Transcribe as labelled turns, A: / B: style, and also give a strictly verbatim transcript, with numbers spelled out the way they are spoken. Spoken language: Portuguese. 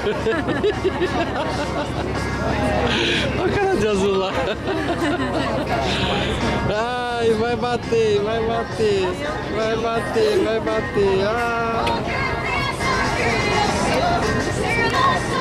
A: Olha a cara de azul lá. Ai, vai bater, vai bater, vai bater, vai bater. Ah.